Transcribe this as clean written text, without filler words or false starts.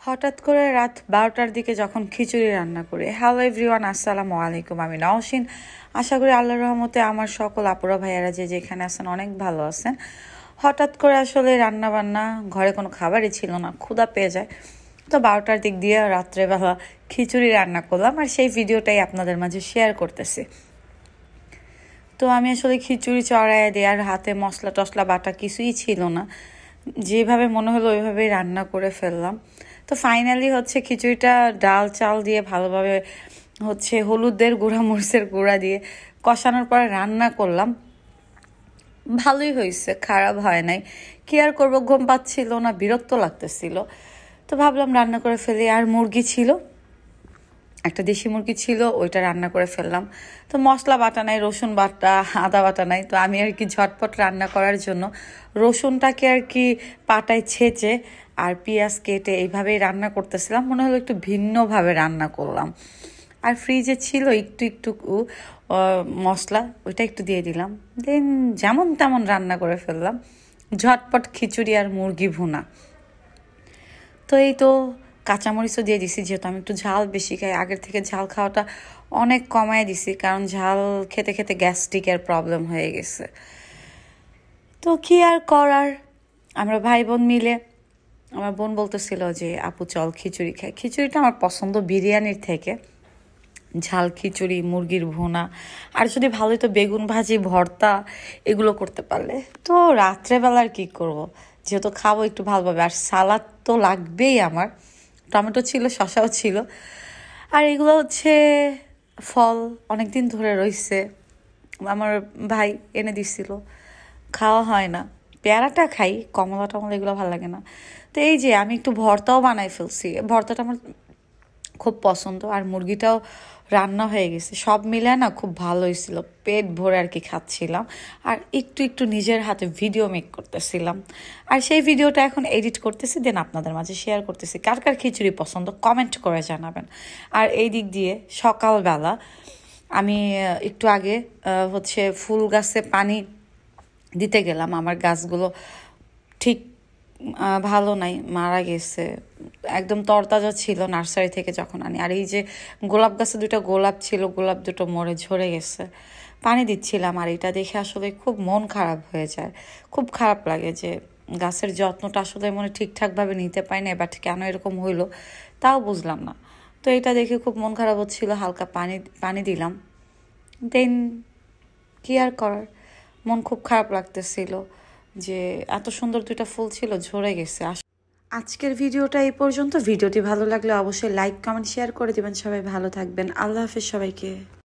হঠাৎ করে রাত 12টার দিকে যখন খিচুড়ি রান্না করি। হ্যালো এভরিওয়ান, আসসালামু আলাইকুম। আমি নওশিন। আশা করি আল্লাহর রহমতে আমার সকল আপুরা ভাইয়ারা যে যেখানে আছেন অনেক ভালো আছেন। হঠাৎ করে আসলে রান্না বান্না, ঘরে কোনো খাবারই ছিল না, ক্ষুধা পেয়ে যায়। তো 12টার দিক দিয়ে রাত্রেবেলা খিচুড়ি রান্না করলাম, আর সেই ভিডিওটাই আপনাদের মাঝে শেয়ার করতেছি। তো আমি আসলে খিচুড়ি চড়াইয়া দিই, আর হাতে মশলা টশলা বাটা কিছুই ছিল না, যেভাবে মনে হলো ওইভাবেই রান্না করে ফেললাম। তো ফাইনালি হচ্ছে খিচুড়িটা ডাল চাল দিয়ে ভালোভাবে হচ্ছে হলুদের গুঁড়া মরিচের গুঁড়া দিয়ে কষানোর পরে রান্না করলাম। ভালোই হয়েছে, খারাপ হয় নাই। কি আর করবো, ঘুম পাচ্ছিল না, বিরক্ত লাগতেছিল, তো ভাবলাম রান্না করে ফেলি। আর মুরগি ছিল, একটা দেশি মুরগি ছিল, ওইটা রান্না করে ফেললাম। তো মশলা বাটা নাই, রসুন বাটা, আদা বাটা নাই, তো আমি আর কি ঝটপট রান্না করার জন্য রসুনটাকে আর কি পাটায় ছেঁচে আর পেঁয়াজ কেটে এইভাবেই রান্না করতেছিলাম। মনে হলো একটু ভিন্নভাবে রান্না করলাম। আর ফ্রিজে ছিল একটু একটু মশলা, ওইটা একটু দিয়ে দিলাম, দেন যেমন তেমন রান্না করে ফেললাম। ঝটপট খিচুড়ি আর মুরগি ভুনা। তো এই তো কাঁচামরিচও দিয়ে দিছি, যেহেতু আমি একটু ঝাল বেশি খাই। আগের থেকে ঝাল খাওয়াটা অনেক কমায় দিছি, কারণ ঝাল খেতে খেতে গ্যাস্ট্রিকের প্রবলেম হয়ে গেছে। তো কি আর করার, আমরা ভাই বোন মিলে, আমার বোন বলতেছিল যে আপু চল খিচুড়ি খাই। খিচুড়িটা আমার পছন্দ বিরিয়ানির থেকে। ঝাল খিচুড়ি, মুরগির ভুনা, আর যদি ভালোই তো বেগুন ভাজি, ভর্তা এগুলো করতে পারলে। তো রাত্রেবেলার কি করব, যেহেতু খাবো একটু ভালোভাবে, আর সালাদ তো লাগবেই আমার। টমেটো ছিল, শসাও ছিল, আর এগুলো হচ্ছে ফল অনেকদিন ধরে রইছে, আমার ভাই এনে দিছিল, খাওয়া হয় না। পেয়ারাটা খাই, কমলা টমলা এগুলো ভালো লাগে না। তো এই যে আমি একটু ভর্তাও বানাই ফেলছি, ভর্তাটা আমার খুব পছন্দ। আর মুরগিটাও রান্না হয়ে গেছে, সব মিলে না খুব ভালো হয়েছিল, পেট ভরে আর কি খাচ্ছিলাম। আর একটু একটু নিজের হাতে ভিডিও মেক করতেছিলাম, আর সেই ভিডিওটা এখন এডিট করতেছি, দেন আপনাদের মাঝে শেয়ার করতেছি। কার কার খিচুড়ি পছন্দ কমেন্ট করে জানাবেন। আর এই দিক দিয়ে সকালবেলা আমি একটু আগে হচ্ছে ফুল গাছে পানি দিতে গেলাম। আমার গাছগুলো ঠিক ভালো নাই, মারা গেছে। একদম তরতাজা ছিল নার্সারি থেকে যখন আনি। আর এই যে গোলাপ গাছে দুটো গোলাপ ছিল, গোলাপ দুটো মরে ঝরে গেছে। পানি দিচ্ছিলাম, আর এটা দেখে আসলে খুব মন খারাপ হয়ে যায়, খুব খারাপ লাগে যে গাছের যত্নটা আসলে মনে ঠিকঠাকভাবে নিতে পারি না, বাট কেন এরকম হইলো তাও বুঝলাম না। তো এটা দেখে খুব মন খারাপ হচ্ছিল, হালকা পানি পানি দিলাম, দেন কি আর করার, মন খুব খারাপ লাগতেছিল যে এত সুন্দর দুইটা ফুল ছিল, ঝরে গেছে। আজকের ভিডিওটা এই পর্যন্ত। ভিডিওটি ভালো লাগলে অবশ্যই লাইক কমেন্ট শেয়ার করে দিবেন। সবাই ভালো থাকবেন, আল্লাহ হাফেজ সবাইকে।